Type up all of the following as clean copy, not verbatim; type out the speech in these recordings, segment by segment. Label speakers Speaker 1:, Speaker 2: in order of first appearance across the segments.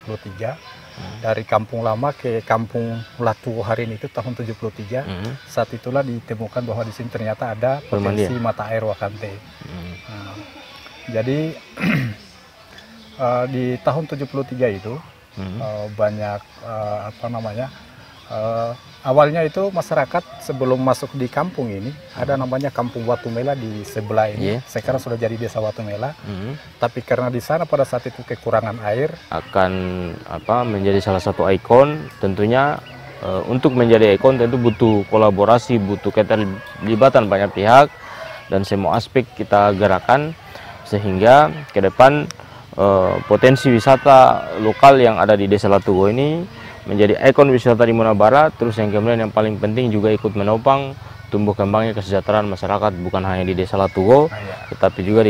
Speaker 1: 73. Dari kampung lama ke kampung Latuwo hari ini itu tahun 73. Saat itulah ditemukan bahwa di sini ternyata ada potensi mata air Wakante. Nah, jadi di tahun 73 itu banyak awalnya itu masyarakat sebelum masuk di kampung ini ada namanya Kampung Watumela di sebelah ini. Sekarang sudah jadi Desa Watumela. Tapi karena di sana pada saat itu kekurangan air,
Speaker 2: akan menjadi salah satu ikon. Tentunya untuk menjadi ikon tentu butuh kolaborasi, butuh keterlibatan banyak pihak dan semua aspek kita gerakan sehingga ke depan potensi wisata lokal yang ada di Desa Latuwo ini menjadi ikon wisata di Muna Barat. Terus yang kemudian yang paling penting juga ikut menopang tumbuh kembangnya kesejahteraan masyarakat bukan hanya di Desa Latuwo, tetapi juga di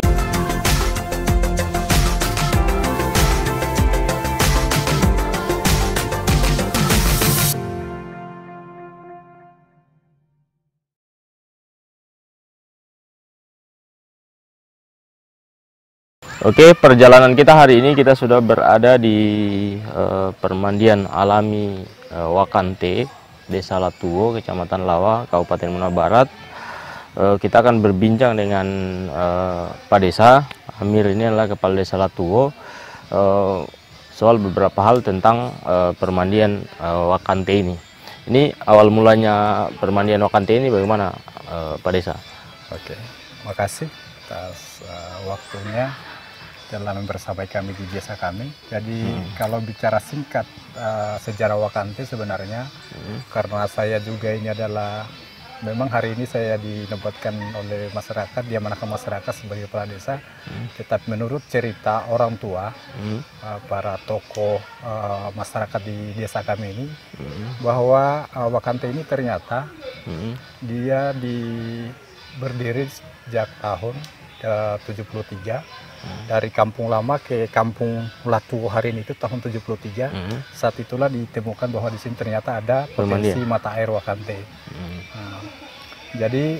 Speaker 2: Oke, perjalanan kita hari ini kita sudah berada di permandian alami Wakante, Desa Latuwo, Kecamatan Lawa, Kabupaten Muna Barat. Kita akan berbincang dengan Pak Desa Amir, ini adalah Kepala Desa Latuwo, soal beberapa hal tentang permandian Wakante ini. Ini awal mulanya permandian Wakante ini bagaimana, Pak Desa?
Speaker 1: Oke, makasih atas waktunya dalam bersama kami di desa kami. Jadi kalau bicara singkat sejarah Wakante sebenarnya, karena saya juga ini adalah memang hari ini saya dinobatkan oleh masyarakat, diamanahkan masyarakat sebagai kepala desa. Tetapi menurut cerita orang tua, para tokoh masyarakat di desa kami ini, bahwa Wakante ini ternyata dia berdiri sejak tahun 73. Dari kampung lama ke kampung Latuwo hari ini itu tahun 73. Saat itulah ditemukan bahwa di sini ternyata ada potensi mata air Wakante. Nah, jadi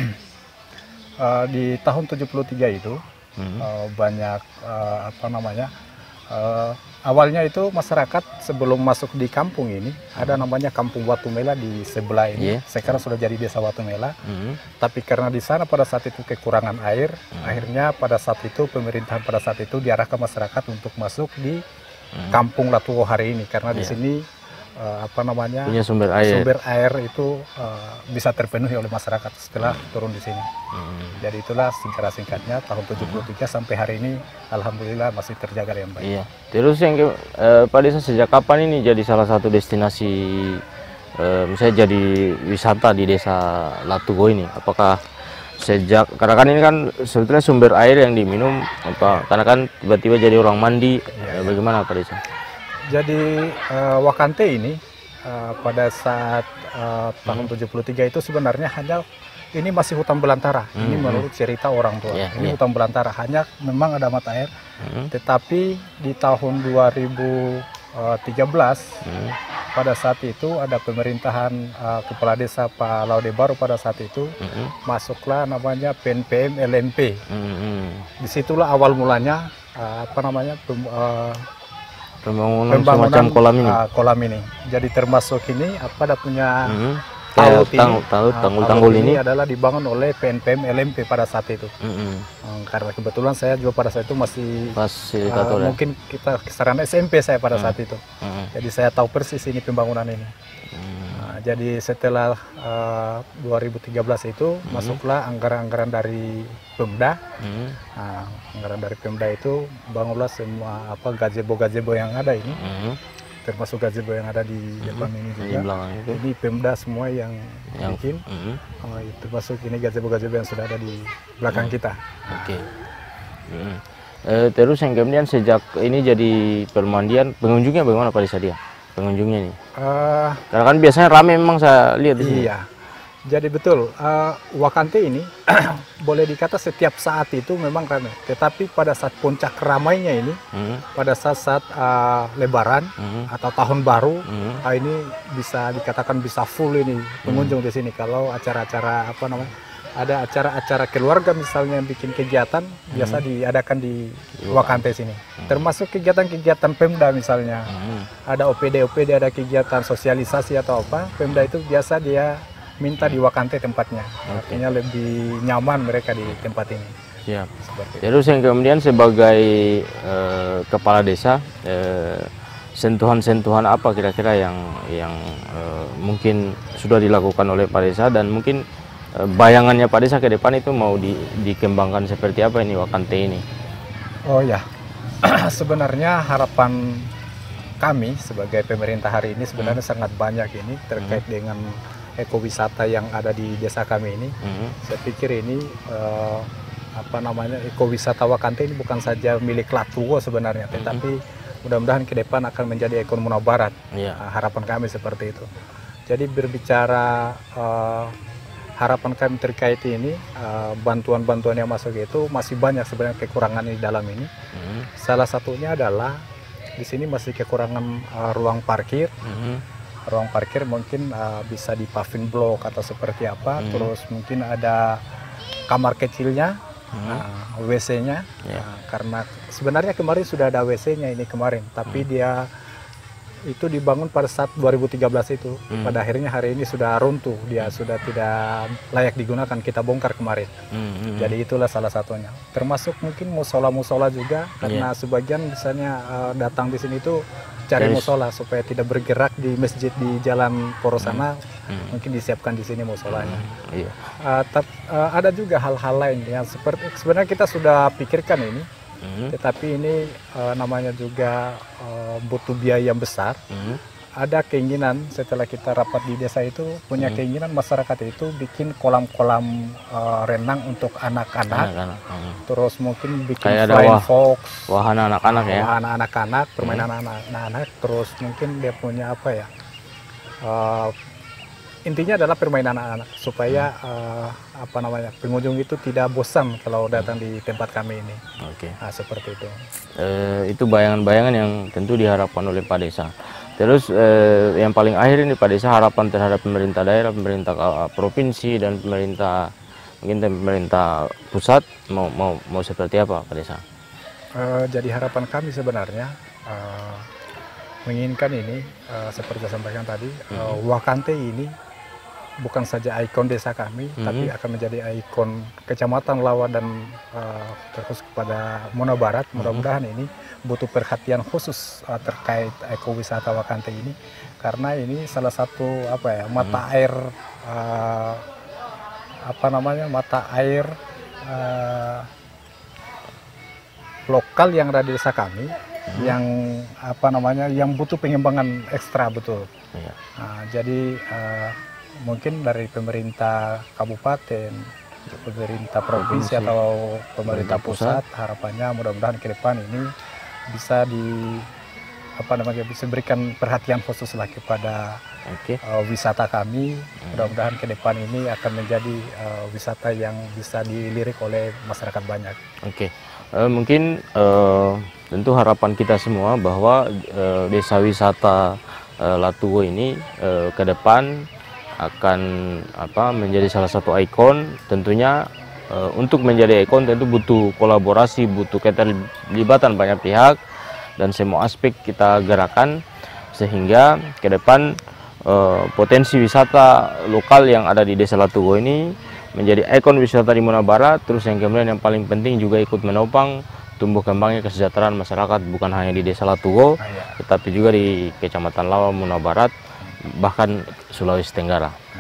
Speaker 1: di tahun 73 itu banyak awalnya itu masyarakat sebelum masuk di kampung ini ada namanya Kampung Watumela di sebelah ini. Sekarang sudah jadi Desa Watumela. Tapi karena di sana pada saat itu kekurangan air, akhirnya pada saat itu pemerintahan pada saat itu diarahkan masyarakat untuk masuk di Kampung Latuwo hari ini karena di sini
Speaker 2: punya sumber
Speaker 1: air itu bisa terpenuhi oleh masyarakat setelah turun di sini. Jadi itulah singkatnya tahun 73 sampai hari ini alhamdulillah masih terjaga dengan baik.
Speaker 2: Terus yang Pak Desa, sejak kapan ini jadi salah satu destinasi misalnya jadi wisata di Desa Latuwo ini? Apakah sejak, karena kan ini kan sebetulnya sumber air yang diminum karena kan tiba-tiba jadi orang mandi, bagaimana Pak Desa?
Speaker 1: Jadi Wakante ini pada saat tahun 73 itu sebenarnya hanya ini masih hutan belantara. Ini menurut cerita orang tua. Ini hutan belantara, hanya memang ada mata air. Tetapi di tahun 2013 pada saat itu ada pemerintahan Kepala Desa Pak Laude Baro pada saat itu masuklah namanya PNPM LMP. Disitulah awal mulanya
Speaker 2: pembangunan semacam
Speaker 1: kolam ini. Jadi termasuk ini ada punya
Speaker 2: tanggul ini
Speaker 1: adalah dibangun oleh PNPM LMP pada saat itu. Karena kebetulan saya juga pada saat itu masih fasilitator, mungkin kita kisaran SMP saya pada saat itu. Jadi saya tahu persis ini pembangunan ini. Jadi setelah 2013 itu masuklah anggaran-anggaran dari Pemda. Anggaran dari Pemda itu bangunlah semua gazebo yang ada ini. Termasuk gazebo yang ada di depan ini juga. Ini Pemda semua yang bikin. Termasuk ini gazebo-gazebo yang sudah ada di belakang kita.
Speaker 2: Terus yang kemudian sejak ini jadi permandian, pengunjungnya bagaimana Pak Desa dia? Pengunjungnya nih, karena kan biasanya rame memang saya lihat di sini.
Speaker 1: Jadi betul, Wakante ini boleh dikata setiap saat itu memang ramai. Tetapi pada saat puncak ramainya ini, pada saat Lebaran atau Tahun Baru, ini bisa dikatakan bisa full ini pengunjung di sini. Kalau acara-acara ada acara-acara keluarga misalnya bikin kegiatan biasa diadakan di Wakante sini. Termasuk kegiatan-kegiatan Pemda misalnya. Ada OPD, ada kegiatan sosialisasi atau apa, Pemda itu biasa dia minta di Wakante tempatnya. Artinya lebih nyaman mereka di tempat ini.
Speaker 2: Siap.
Speaker 1: Seperti itu.
Speaker 2: Terus yang kemudian sebagai kepala desa, sentuhan-sentuhan apa kira-kira yang mungkin sudah dilakukan oleh Pak Desa, dan mungkin bayangannya Pak Desa ke depan itu mau dikembangkan seperti apa ini Wakante ini?
Speaker 1: Oh ya, sebenarnya harapan kami sebagai pemerintah hari ini sebenarnya sangat banyak ini terkait dengan ekowisata yang ada di desa kami ini. Saya pikir ini ekowisata Wakante ini bukan saja milik Latuwo sebenarnya, tetapi mudah-mudahan ke depan akan menjadi ikon Muna Barat. Harapan kami seperti itu. Jadi berbicara harapan kami terkait ini, bantuan-bantuan yang masuk itu masih banyak sebenarnya kekurangan di dalam ini. Salah satunya adalah di sini masih kekurangan ruang parkir. Ruang parkir mungkin bisa di paving block atau seperti apa. Terus mungkin ada kamar kecilnya, WC-nya. Karena sebenarnya kemarin sudah ada WC-nya ini kemarin, tapi dia itu dibangun pada saat 2013 itu. Pada akhirnya hari ini sudah runtuh, dia sudah tidak layak digunakan, kita bongkar kemarin. Jadi itulah salah satunya. Termasuk mungkin musola-musola juga, karena sebagian misalnya datang di sini itu cari musola supaya tidak bergerak di masjid di jalan poros sana, mungkin disiapkan di sini musolanya. Ada juga hal-hal lain yang seperti sebenarnya kita sudah pikirkan ini. Tetapi ini namanya juga butuh biaya yang besar. Ada keinginan setelah kita rapat di desa itu punya keinginan masyarakat itu bikin kolam-kolam renang untuk anak-anak. Terus mungkin bikin
Speaker 2: kayak
Speaker 1: flying fox,
Speaker 2: wahana anak-anak ya.
Speaker 1: Wahana anak-anak, permainan anak-anak. Terus mungkin dia punya apa ya? Intinya adalah permainan anak-anak supaya pengunjung itu tidak bosan kalau datang di tempat kami ini. Nah, seperti itu.
Speaker 2: Itu bayangan-bayangan yang tentu diharapkan oleh Pak Desa. Terus yang paling akhir ini Pak Desa, harapan terhadap pemerintah daerah, pemerintah provinsi, dan pemerintah pusat mau seperti apa Pak Desa?
Speaker 1: Jadi harapan kami sebenarnya menginginkan ini seperti saya sampaikan tadi, Wakante ini bukan saja ikon desa kami, tapi akan menjadi ikon Kecamatan Lawa dan terkhusus kepada Muna Barat. Mudah-mudahan ini butuh perhatian khusus terkait ekowisata Wakante ini, karena ini salah satu mata air lokal yang ada di desa kami, yang yang butuh pengembangan ekstra betul. Nah, jadi mungkin dari pemerintah kabupaten, pemerintah provinsi atau pemerintah pusat, harapannya mudah-mudahan ke depan ini bisa bisa berikan perhatian khusus lah kepada wisata kami. Mudah-mudahan ke depan ini akan menjadi wisata yang bisa dilirik oleh masyarakat banyak.
Speaker 2: Mungkin tentu harapan kita semua bahwa desa wisata Latuwo ini ke depan akan menjadi salah satu ikon. Tentunya untuk menjadi ikon tentu butuh kolaborasi, butuh keterlibatan banyak pihak, dan semua aspek kita gerakan sehingga ke depan potensi wisata lokal yang ada di Desa Latuwo ini menjadi ikon wisata di Muna Barat. Terus yang kemudian yang paling penting juga ikut menopang tumbuh kembangnya kesejahteraan masyarakat, bukan hanya di Desa Latuwo, tetapi juga di Kecamatan Lawa, Muna Barat, bahkan Sulawesi Tenggara.